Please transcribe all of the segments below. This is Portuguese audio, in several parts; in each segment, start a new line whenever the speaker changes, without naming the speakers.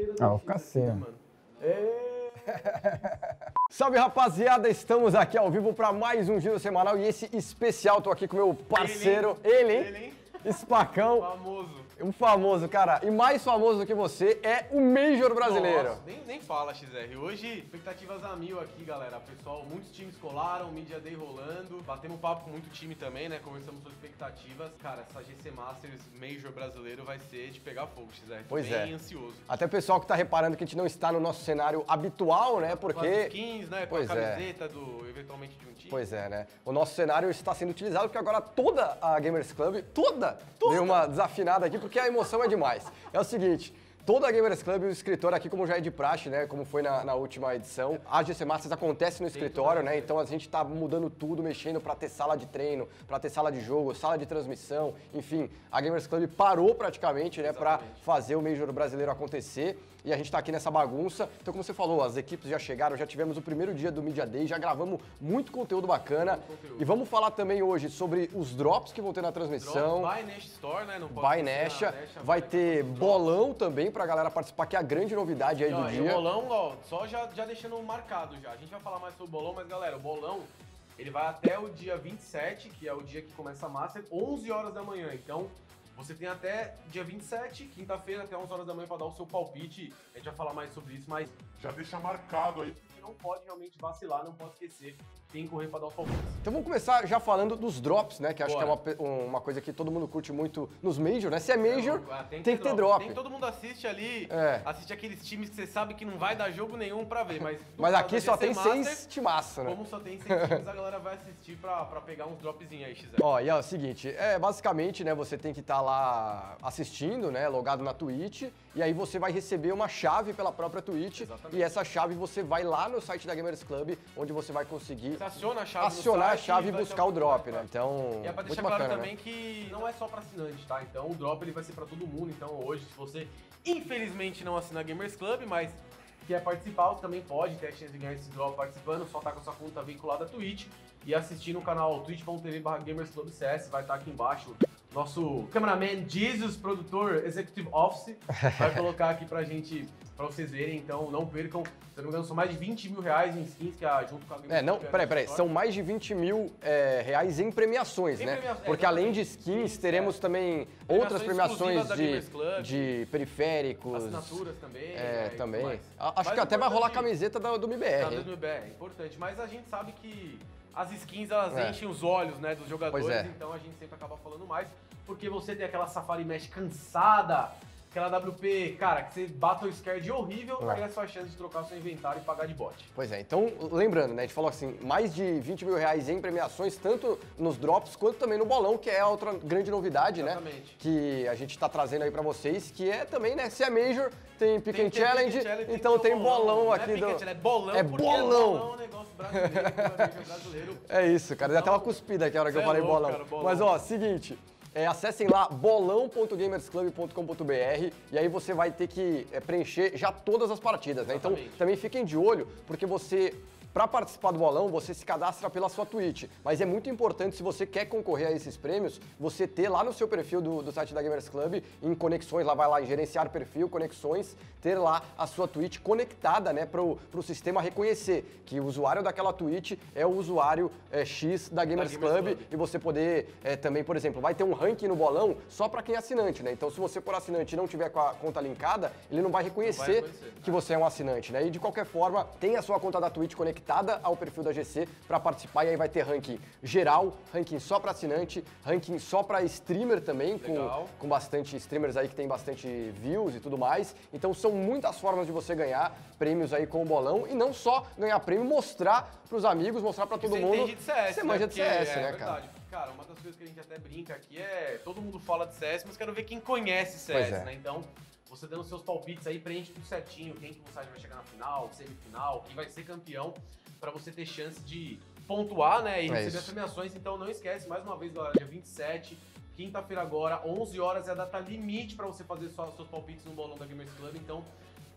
brincadeira
vou ficar assim,
mano.
Salve, rapaziada, estamos aqui ao vivo para mais um Giro Semanal e esse especial, tô aqui com meu parceiro, ele, hein? Spacão.
Famoso.
Um famoso, cara, e mais famoso do que você é o Major brasileiro.
Nossa, nem fala, XR. Hoje, expectativas a mil aqui, galera. Pessoal, muitos times colaram, Media Day rolando. Batemos papo com muito time também, né? Conversamos sobre expectativas. Cara, essa GC Masters Major brasileiro vai ser de pegar fogo, XR.
Pois
bem
é.
ansioso.
Até o pessoal que tá reparando que a gente não está no nosso cenário habitual, né? Porque...
Com as skins, né? Com a
Pois é.
camiseta do, eventualmente, de um time.
Pois é, né? O nosso cenário está sendo utilizado porque agora toda a Gamers Club, toda deu uma desafinada aqui porque a emoção é demais. É o seguinte, toda a Gamers Club, o escritório aqui, como já é de praxe, né? Como foi na última edição, a GC Masters acontece no escritório, né? Então a gente tá mudando tudo, mexendo pra ter sala de treino, pra ter sala de jogo, sala de transmissão, enfim, a Gamers Club parou praticamente, né? Pra fazer o Major brasileiro acontecer. E a gente tá aqui nessa bagunça. Então, como você falou, as equipes já chegaram, já tivemos o primeiro dia do Media Day, já gravamos muito conteúdo bacana. E vamos falar também hoje sobre os drops que vão ter na transmissão.
Buy Nash Store, né? Não pode
Buy Nash, vai ter bolão também pra galera participar, que é a grande novidade aí do
E
dia.
o bolão, ó, só já deixando marcado já. A gente vai falar mais sobre o bolão, mas galera, o bolão, ele vai até o dia 27, que é o dia que começa a Master, 11 horas da manhã. Então, você tem até dia 27, quinta-feira, até 11 horas da manhã para dar o seu palpite. A gente vai falar mais sobre isso, mas
já deixa marcado aí.
Você não pode realmente vacilar, não pode esquecer. Tem que correr para dar os palpites.
Então vamos começar já falando dos drops, né? Que acho que é uma coisa que todo mundo curte muito nos Major, né? Se é Major, tem que ter drop.
Todo mundo assiste ali, assiste aqueles times que você sabe que não vai dar jogo nenhum pra ver, mas
aqui só tem 6 timaço, né?
Como só tem 6 times, a galera vai assistir pra pegar uns dropzinhos aí, XR.
Ó, e é o seguinte, basicamente, né, você tem que estar lá assistindo, né, logado na Twitch, e aí você vai receber uma chave pela própria Twitch, e essa chave você vai lá no site da Gamers Club, onde você vai conseguir
você aciona a chave
acionar a chave e buscar o drop, né? Então,
e é pra deixar
muito
claro
bacana,
também, né, que não é só pra assinante, tá? Então o drop ele vai ser pra todo mundo. Então hoje, se você infelizmente não assina a Gamers Club, mas quer participar, você também pode ter a chance de ganhar esse drop participando, só tá com a sua conta vinculada à Twitch e assistir no canal twitch.tv/GamersClubCS, vai estar aqui embaixo. Nosso cameraman Jesus, produtor Executive Office, vai colocar aqui pra gente, pra vocês verem, então não percam. Se não me engano, são mais de 20 mil reais em skins que junto com a Gamers Club.
Peraí, são mais de 20 mil reais em premiações, né? Porque além de skins, teremos também outras premiações de periféricos.
Assinaturas também.
Também. Acho que até vai rolar a camiseta do MBR.
Do MBR, é importante, mas a gente sabe que as skins, elas enchem os olhos, né, dos jogadores, então a gente sempre acaba falando mais, porque você tem aquela Safari Mesh cansada, aquela WP, cara, que você battle scared horrível, é a sua chance de trocar seu inventário e pagar de bot.
Pois é, então, lembrando, né, a gente falou assim, mais de 20 mil reais em premiações, tanto nos drops quanto também no bolão, que é a outra grande novidade, né, que a gente tá trazendo aí pra vocês, que é também, né, se é Major, tem Pick and Challenge, então tem bolão aqui do...
É bolão,
é
porque
bolão.
É um negócio brasileiro, brasileiro.
É isso, cara, deu até uma cuspida aqui a hora que eu falei bolão.
Cara, bolão.
Mas, ó, seguinte... acessem lá bolão.gamersclub.com.br e aí você vai ter que preencher já todas as partidas, né? Então também fiquem de olho, porque para participar do bolão, você se cadastra pela sua Twitch. Mas é muito importante, se você quer concorrer a esses prêmios, você ter lá no seu perfil do site da Gamers Club, em conexões, lá vai lá em gerenciar perfil, conexões, ter lá a sua Twitch conectada, né, pro sistema reconhecer que o usuário daquela Twitch é o usuário X da Gamers Club e você poder também, por exemplo, vai ter um ranking no bolão só para quem é assinante, né? Então se você for assinante e não tiver com a conta linkada, ele não vai reconhecer que você é um assinante, né? E de qualquer forma, tem a sua conta da Twitch conectada ao perfil da GC para participar, e aí vai ter ranking geral, ranking só para assinante, ranking só para streamer também, com bastante streamers aí que tem bastante views e tudo mais. Então são muitas formas de você ganhar prêmios aí com o bolão, e não só ganhar prêmio, mostrar pros amigos, mostrar para todo mundo
de CS,
você manja de CS, né,
cara? Cara, uma das coisas que a gente até brinca aqui é, todo mundo fala de CS, mas quero ver quem conhece CS, né? Então, você dando seus palpites aí, preenche tudo certinho, quem que você vai chegar na final, semifinal, quem vai ser campeão, pra você ter chance de pontuar, né, e receber as premiações. Então não esquece, mais uma vez, galera, dia 27, quinta-feira agora, 11 horas é a data limite pra você fazer seus palpites no bolão da Gamers Club. Então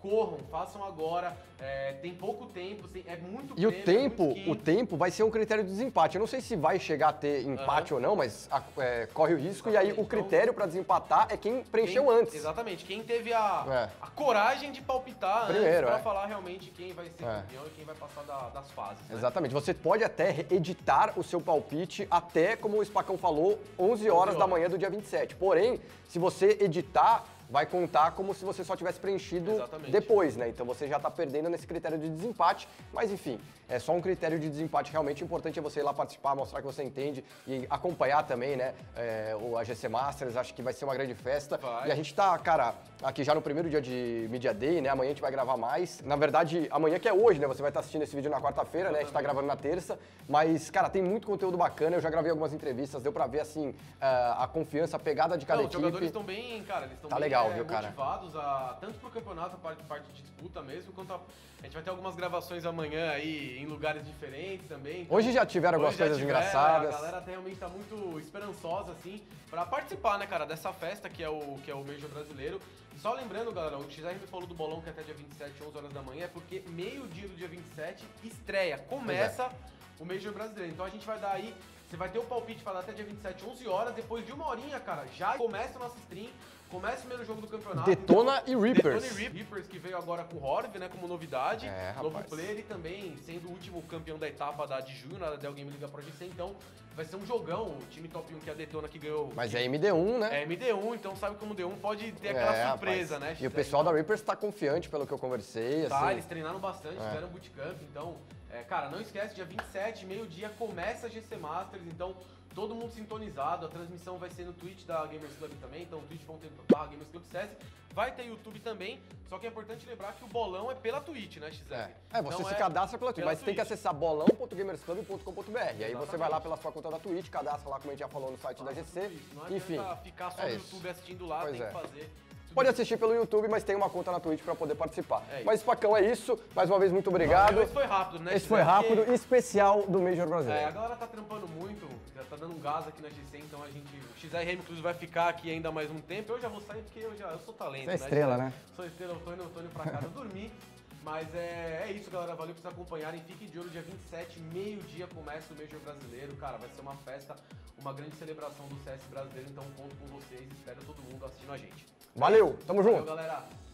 corram, façam agora, tem pouco tempo, é muito
E
prêmio,
o tempo vai ser um critério de desempate. Eu não sei se vai chegar a ter empate ou não, mas corre o risco.
Exatamente.
E aí o critério para desempatar é quem preencheu antes.
Exatamente, quem teve a coragem de palpitar
primeiro,
antes pra falar realmente quem vai ser campeão e quem vai passar das fases. Né?
Exatamente. Você pode até editar o seu palpite até, como o Spacão falou, 11 horas da manhã do dia 27. Porém, se você editar, vai contar como se você só tivesse preenchido depois, né? Então você já tá perdendo nesse critério de desempate, mas enfim, é só um critério de desempate realmente importante é você ir lá participar, mostrar que você entende e acompanhar também, né? O AGC Masters, acho que vai ser uma grande festa. E a gente tá, cara, aqui já no primeiro dia de Media Day, né? Amanhã a gente vai gravar mais. Na verdade, amanhã que é hoje, né? Você vai estar assistindo esse vídeo na quarta-feira, né? A gente tá gravando na terça, mas, cara, tem muito conteúdo bacana, eu já gravei algumas entrevistas, deu pra ver, assim, a confiança, a pegada de cada equipe.
Os jogadores estão bem, cara, eles estão
tá
bem
legal, viu, cara?
motivados, tanto pro campeonato, parte de disputa mesmo, quanto a gente vai ter algumas gravações amanhã aí em lugares diferentes também. Então,
hoje já tiveram algumas coisas engraçadas.
A galera realmente tá muito esperançosa, assim, pra participar, né, cara, dessa festa que é o Major brasileiro. E só lembrando, galera, o XR me falou do bolão que é até dia 27, 11 horas da manhã, é porque meio-dia do dia 27 estreia, começa o Major brasileiro. Então a gente vai dar aí, você vai ter o palpite para dar até dia 27, 11 horas, depois de uma horinha, cara, já começa o nosso stream. Começa o primeiro jogo do campeonato.
Detona e Reapers.
Detona e Reapers, que veio agora com o Horv, né, como novidade. Novo player e também sendo o último campeão da etapa de junho, na Dell Game Liga Pro GC. Então, vai ser um jogão. O time top 1 que é a Detona que ganhou.
Mas é MD1, né?
É MD1, então sabe como D1 pode ter aquela surpresa, né?
E o pessoal da Reapers tá confiante, pelo que eu conversei.
Tá,
assim.
eles treinaram bastante, fizeram bootcamp. Então, cara, não esquece, dia 27, meio-dia, começa a GC Masters. Então, todo mundo sintonizado, a transmissão vai ser no Twitch da Gamers Club também, então twitch.tv/GamersClubCS. Vai ter YouTube também, só que é importante lembrar que o bolão é pela Twitch, né, XR?
Você se cadastra pela Twitch, mas você tem que acessar bolão.gamersclub.com.br. Aí você vai lá pela sua conta da Twitch, cadastra lá, como a gente já falou no site da GC.
Não
enfim,
ficar só no YouTube assistindo lá, tem que fazer.
Pode assistir pelo YouTube, mas tem uma conta na Twitch pra poder participar. Mas, Spacão, é isso. Mais uma vez, muito obrigado.
Esse foi rápido, né?
Esse foi rápido, especial do Major brasileiro.
A galera tá trampando muito, já tá dando um gás aqui na GC, então a gente... O XRM, inclusive, vai ficar aqui ainda mais um tempo. Eu já vou sair porque eu sou talento,
Você é estrela,
né?
né?
Sou estrela, eu tô indo pra casa dormir. Mas é isso, galera. Valeu por vocês acompanharem. Fiquem de olho, dia 27, meio-dia, começa o Major brasileiro. Cara, vai ser uma festa, uma grande celebração do CS brasileiro. Então, conto com vocês. Espero todo mundo assistindo a gente.
Valeu, tamo junto.
Valeu, galera.